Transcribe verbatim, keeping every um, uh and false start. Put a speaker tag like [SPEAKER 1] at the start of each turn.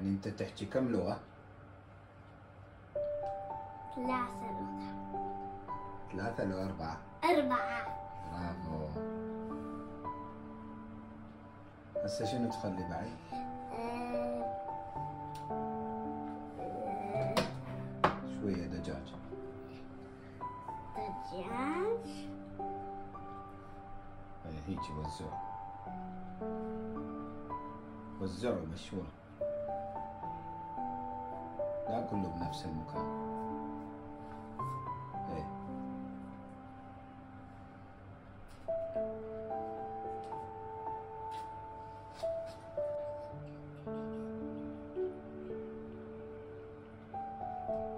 [SPEAKER 1] يعني أنت تحكي كم لغة؟
[SPEAKER 2] ثلاثة لغة.
[SPEAKER 1] ثلاثة لو أربعة؟
[SPEAKER 2] أربعة.
[SPEAKER 1] برافو. هسه شنو تخلي بعد؟
[SPEAKER 2] أه... أه...
[SPEAKER 1] شوية دجاج.
[SPEAKER 2] دجاج.
[SPEAKER 1] اي هيجي وزوع. وزعوا مشهور. لا كله بنفس المكان.